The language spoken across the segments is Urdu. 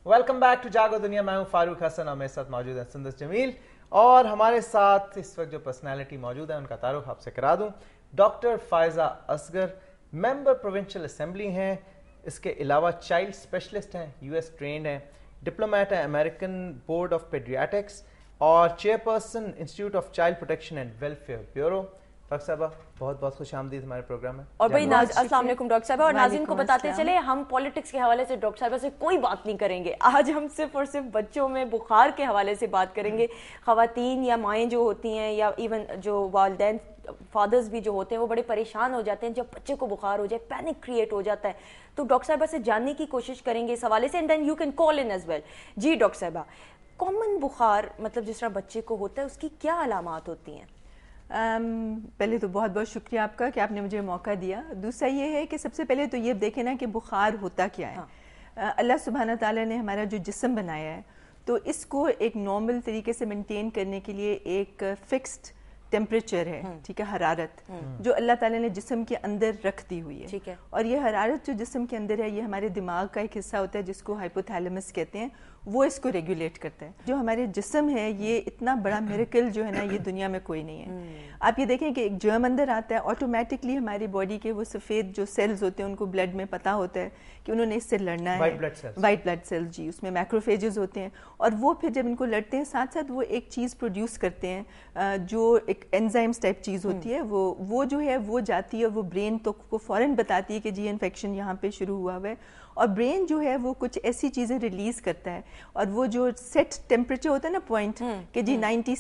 ویلکم بیک ٹو جاگو دنیا. میں ہوں فاروق حسن اور میرے ساتھ موجود ہیں سندس جمیل, اور ہمارے ساتھ اس وقت جو پرسنالٹی موجود ہے ان کا تعارف آپ سے کرا دوں. Doctor Faiza Asghar member provincial assembly ہیں, اس کے علاوہ چائلڈ اسپیشلسٹ ہیں, یو ایس ٹرینڈ ہیں, ڈپلومیٹ ہیں امریکن بورڈ آف پیڈیاٹکس, اور chairperson institute of child protection and welfare bureau. Doctor صاحبہ بہت بہت خوش آمدید ہمارے پروگرام میں. اور بھائی السلام علیکم ڈاکٹر صاحبہ. اور ناظرین کو بتاتے چلے ہم پالیٹکس کے حوالے سے ڈاکٹر صاحبہ سے کوئی بات نہیں کریں گے. آج ہم صرف اور صرف بچوں میں بخار کے حوالے سے بات کریں گے. خواتین یا مائیں جو ہوتی ہیں یا ایون جو والدین فادرز بھی جو ہوتے ہیں وہ بڑے پریشان ہو جاتے ہیں جب بچے کو بخار ہو جائے, پینک کریٹ ہو جاتا ہے. تو ڈاکٹر صاحبہ سے جاننے کی کوشش کریں گے اس حوالے سے, and then you can call in as well. جی ڈاکٹر صاحبہ, کامن بخار مطلب جس طرح بچے کو ہوتا ہے اس کی کیا علامات ہوتی ہیں؟ پہلے تو بہت بہت شکریہ آپ کا کہ آپ نے مجھے موقع دیا. دوسرا یہ ہے کہ سب سے پہلے تو یہ دیکھیں نا کہ بخار ہوتا کیا ہے. اللہ سبحانہ تعالیٰ نے ہمارا جو جسم بنایا ہے تو اس کو ایک نارمل طریقے سے مینٹین کرنے کے لیے ایک فکسڈ ٹیمپریچر ہے, ٹھیک ہے, حرارت جو اللہ تعالیٰ نے جسم کے اندر رکھ دی ہوئی ہے. ٹھیک ہے. اور یہ حرارت جو جسم کے اندر ہے یہ ہمارے دماغ کا ایک حصہ ہوتا ہے جس کو ہائپوتھیلمس کہتے ہیں, وہ اس کو ریگولیٹ کرتا ہے. جو ہمارے جسم ہے یہ اتنا بڑا میریکل جو ہے نا یہ دنیا میں کوئی نہیں ہے. آپ یہ دیکھیں کہ ایک جرم اندر آتا ہے, آٹومیٹکلی ہماری باڈی کے وہ سفید جو سیلز ہوتے ہیں ان کو بلڈ میں پتہ ہوتا ہے کہ انہوں نے اس سے لڑنا ہے. وائٹ بلڈ سیلز, جی, اس میں میکروفیجز ہوتے ہیں, اور وہ پھر جب ان کو لڑتے ہیں ساتھ ساتھ وہ ایک چیز پروڈیوس کرتے ہیں جو ایک انزائمز ٹائپ چیز ہوتی ہے, وہ جو ہے وہ جاتی ہے اور وہ برین تو کو فوراً بتاتی ہے کہ جی انفیکشن یہاں پہ شروع ہوا ہے. اور برین جو ہے وہ کچھ ایسی چیزیں ریلیز کرتا ہے, اور وہ جو سیٹ ٹیمپریچر ہوتا ہے نا پوائنٹ کہ جی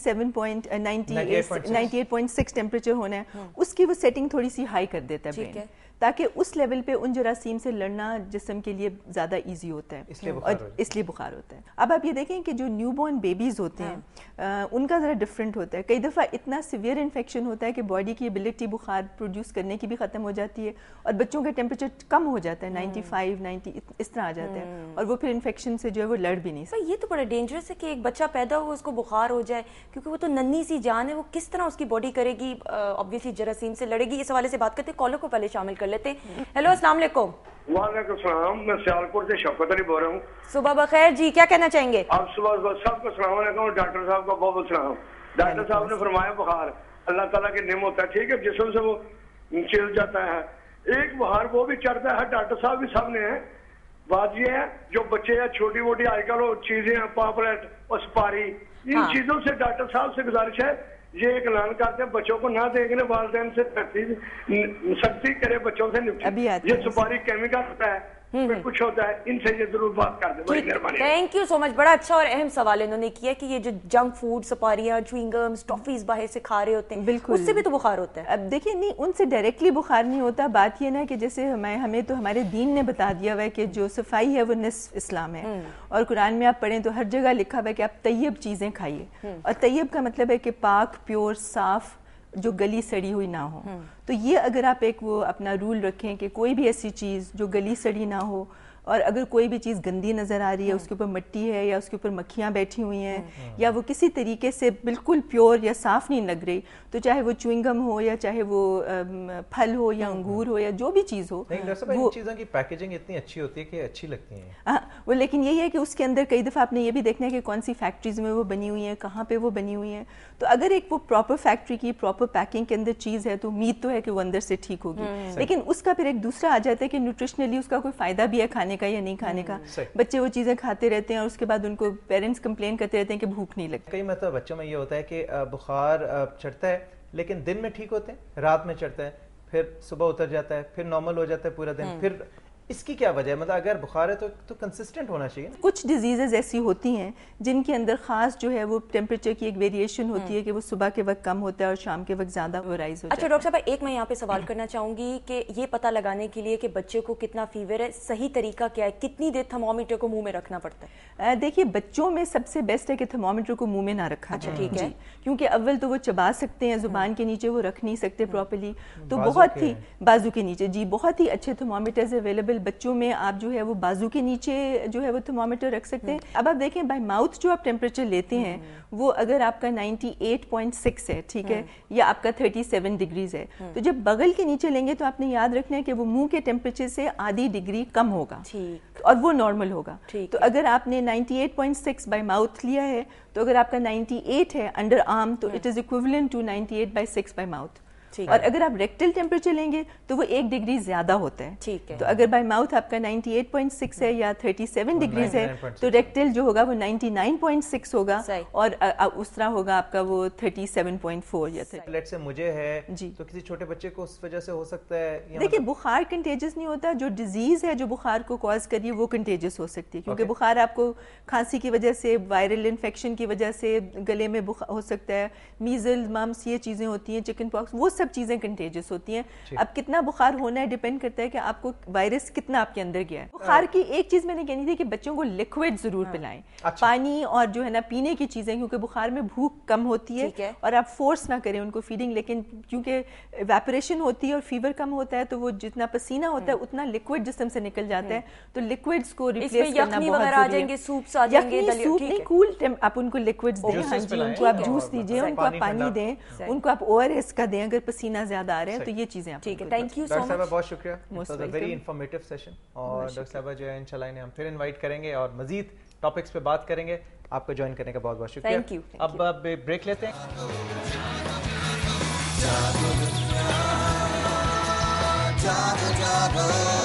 98.6 ٹیمپریچر ہونا ہے, اس کی وہ سیٹنگ تھوڑی سی ہائی کر دیتا ہے برین, تاکہ اس لیول پہ ان جراثیم سے لڑنا جسم کے لیے زیادہ ایزی ہوتا ہے, اور اس لیے بخار ہوتا ہے. اب آپ یہ دیکھیں کہ جو نیو بورن بیبیز ہوتے ہیں ان کا ذرا ڈفرینٹ ہوتا ہے. کئی دفعہ اتنا سیویئر انفیکشن ہوتا ہے کہ باڈی کی ایبلٹی بخار پروڈیوس کرنے کی بھی ختم ہو جاتی ہے, اور بچوں کا ٹیمپریچر کم ہو جاتا ہے, 95 90 اس طرح آ جاتا ہے, اور وہ پھر انفیکشن سے جو ہے وہ لڑ بھی نہیں سکتے. یہ تو بڑا ڈینجرس ہے کہ ایک بچہ پیدا ہو اس کو بخار ہو جائے, کیونکہ وہ تو ننھی سی جان ہے, وہ کس طرح اس کی باڈی کرے گی, obviously جراثیم سے لڑے گی. اس حوالے سے بات کرتے ہیں, کالر کو پہلے شامل کر لیتے ہیں. ہیلو السلام علیکم. وعلیکم السلام, میں سیالکوٹ سے شوکت علی بول رہا ہوں. صبح بخیر جی, کیا کہنا چاہیں گے آپ؟ صبح سب کو السلام علیکم. ڈاکٹر صاحب کا بہت بہت سلام. ڈاکٹر صاحب نے فرمایا بخار اللہ تعالیٰ کی نعمت ہے, ٹھیک ہے, جسم سے وہ چل جاتا ہے. ایک بخار وہ بھی چڑھتا ہے, ڈاکٹر صاحب بھی سامنے ہیں. بات یہ ہے جو بچے ہیں چھوٹی موٹی آج کل وہ چیزیں ہیں, پاپلیٹ اور سپاری, ان چیزوں سے ڈاکٹر صاحب سے گزارش ہے یہ ایک اعلان کرتے ہیں بچوں کو نہ دیکھنے, والدین سے سختی کرے بچوں سے نپٹے. یہ سپاری کیمیکل ہوتا ہے, کچھ ہوتا ہے, ان سے یہ ضرور بات کر دیں, بڑی مہربانی. Thank you so much. بڑا اچھا اور اہم سوال انہوں نے کیا کہ یہ جو جنک فوڈ, سپاریاں, چوئنگ گمز, ٹافیز باہر سے کھا رہے ہوتے ہیں, بالکل اس سے بھی تو بخار ہوتا ہے. اب دیکھیں نہیں, ان سے ڈائریکٹلی بخار نہیں ہوتا. بات یہ نا کہ جیسے ہمیں تو ہمارے دین نے بتا دیا ہوا ہے کہ جو صفائی ہے وہ نصف اسلام ہے, اور قرآن میں آپ پڑھیں تو ہر جگہ لکھا ہوا ہے کہ آپ طیب چیزیں کھائیے, اور طیب کا مطلب ہے کہ پاک, پیور, صاف, جو گلی سڑی ہوئی نہ ہو. تو یہ اگر آپ ایک وہ اپنا رول رکھیں کہ کوئی بھی ایسی چیز جو گلی سڑی نہ ہو, اور اگر کوئی بھی چیز گندی نظر آ رہی ہے, اس کے اوپر مٹی ہے یا اس کے اوپر مکھیاں بیٹھی ہوئی ہیں, یا وہ کسی طریقے سے بالکل پیور یا صاف نہیں لگ رہی, تو چاہے وہ چوئنگم ہو یا چاہے وہ پھل ہو یا انگور ہو یا جو بھی چیز ہو, وہ چیزوں کی پیکیجنگ اتنی اچھی ہوتی ہے کہ اچھی لگتی ہیں. وہ لیکن یہی ہے کہ اس کے اندر کئی دفعہ آپ نے یہ بھی دیکھنا ہے کہ کون سی فیکٹریز میں وہ بنی ہوئی ہیں, کہاں پہ وہ بنی ہوئی ہیں. تو اگر ایک وہ پراپر فیکٹری کی پراپر پیکنگ کے اندر چیز ہے تو امید تو ہے کہ وہ اندر سے ٹھیک ہوگی, لیکن اس کا پھر ایک دوسرا آ جاتا ہے کہ نیوٹریشنلی اس کا کوئی فائدہ بھی ہے کھانے کا یا نہیں کھانے کا. بچے وہ چیزیں کھاتے رہتے ہیں اور اس کے بعد ان کو پیرنٹس کمپلین کرتے رہتے ہیں کہ بھوک نہیں لگتی. کئی مرتبہ بچوں میں یہ ہوتا ہے کہ بخار چڑھتا ہے لیکن دن میں ٹھیک ہوتے ہیں, رات میں چڑھتا ہے, پھر صبح اتر جاتا ہے, پھر نارمل ہو جاتا ہے پورا دن. پھر اس کی کیا وجہ ہے؟ مطلب اگر بخار ہے تو کنسسٹنٹ ہونا چاہیے. کچھ ڈیزیزز ایسی ہوتی ہیں جن کے اندر خاص جو ہے وہ ٹیمپریچر کی ایک ویریشن ہوتی ہے کہ وہ صبح کے وقت کم ہوتا ہے اور شام کے وقت زیادہ وہ رائز ہوتا ہے. اچھا ڈاکٹر صاحب, ایک میں یہاں پہ سوال کرنا چاہوں گی کہ یہ پتہ لگانے کے لیے کہ بچے کو کتنا فیور ہے, صحیح طریقہ کیا ہے, کتنی دیر تھرمامیٹر کو منہ میں رکھنا پڑتا ہے؟ دیکھیے بچوں میں سب سے بیسٹ ہے کہ تھرمامیٹر کو منہ میں نہ رکھا جائے. ٹھیک ہے, کیونکہ اول تو وہ چبا سکتے ہیں, زبان کے نیچے وہ رکھ نہیں سکتے پراپرلی, تو بہت ہی بازو کے نیچے, جی, بہت ہی اچھے تھرمامیٹرز اویلیبل بچوں میں. آپ جو ہے وہ بازو کے نیچے جو ہے وہ تھرمامیٹر رکھ سکتے ہیں. اب آپ دیکھیں بائی ماؤتھ جو آپ ٹیمپریچر لیتے ہیں وہ اگر آپ کا 98.6 ہے, ٹھیک ہے, یا آپ کا 37 ڈگریز ہے, تو جب بغل کے نیچے لیں گے تو آپ نے یاد رکھنا ہے کہ وہ منہ کے ٹیمپریچر سے آدھی ڈگری کم ہوگا. اور وہ نارمل ہوگا. ٹھیک تو اگر آپ نے 98.6 بائی ماؤتھ لیا ہے تو اگر آپ کا 98 ہے انڈر آرم تو it is equivalent to 98/6 by mouth. اور اگر آپ ریکٹل ٹیمپریچر لیں گے تو وہ 1 ڈگری زیادہ ہوتا ہے. ٹھیک ہے. تو اگر بائی ماؤتھ آپ کا 98.6 ہے یا 37 ڈگریز ہے تو ریکٹل جو ہوگا وہ 99.6 ہوگا اور اس طرح ہوگا آپ کا وہ 37.4 یا لیٹ سے مجھے ہے تو کسی چھوٹے بچے کو اس وجہ سے ہو سکتا ہے. دیکھیے بخار کنٹیجس نہیں ہوتا, جو ڈیزیز ہے جو بخار کو کاز کریے وہ کنٹیجس ہو سکتی ہے, کیونکہ بخار آپ کو کھانسی کی وجہ سے, وائرل انفیکشن کی وجہ سے گلے میں ہو سکتا ہے, میزل ممپس یہ چیزیں ہوتی ہیں, چکن پاکس, وہ سب چیزیں کنٹیجس ہوتی ہیں. اب کتنا بخار ہونا ہے ڈیپینڈ کرتا ہے کہ آپ کو وائرس کتنا آپ کے اندر گیا ہے. بخار کی ایک چیز میں نے کہنی تھی کہ بچوں کو لکوڈ ضرور پلائیں, پانی اور جو ہے نا پینے کی چیزیں, کیونکہ بخار میں بھوک کم ہوتی ہے اور آپ فورس نہ کریں ان کو فیڈنگ, لیکن کیونکہ ایویپوریشن ہوتی ہے اور فیور کم ہوتا ہے تو وہ جتنا پسینہ ہوتا ہے اتنا لکوڈ جسم سے نکل جاتا ہے. تو لکوڈز کو ریپلیس کرنا بہت ضروری ہے. سوپس آ جائیں گے, سوپ نہیں, کول آپ ان کو لکوڈز دیں, ہاں جی, ان کو آپ جوس دیجیے, ان کو آپ پانی دیں, ان کو آپ ORS کا دیں اگر پسینہ زیادہ آ رہے ہیں تو یہ چیزیں آپ. ٹھیک ہے, thank you so doctor much. صاحبہ بہت شکریہ, it was a very informative session. اور ڈاکٹر صاحبہ جو ہے انشاءاللہ انہیں ہم پھر انوائٹ کریں گے اور مزید ٹاپکس پہ بات کریں گے. آپ کو جوائن کرنے کا بہت بہت شکریہ. Thank you. اب بریک لیتے ہیں.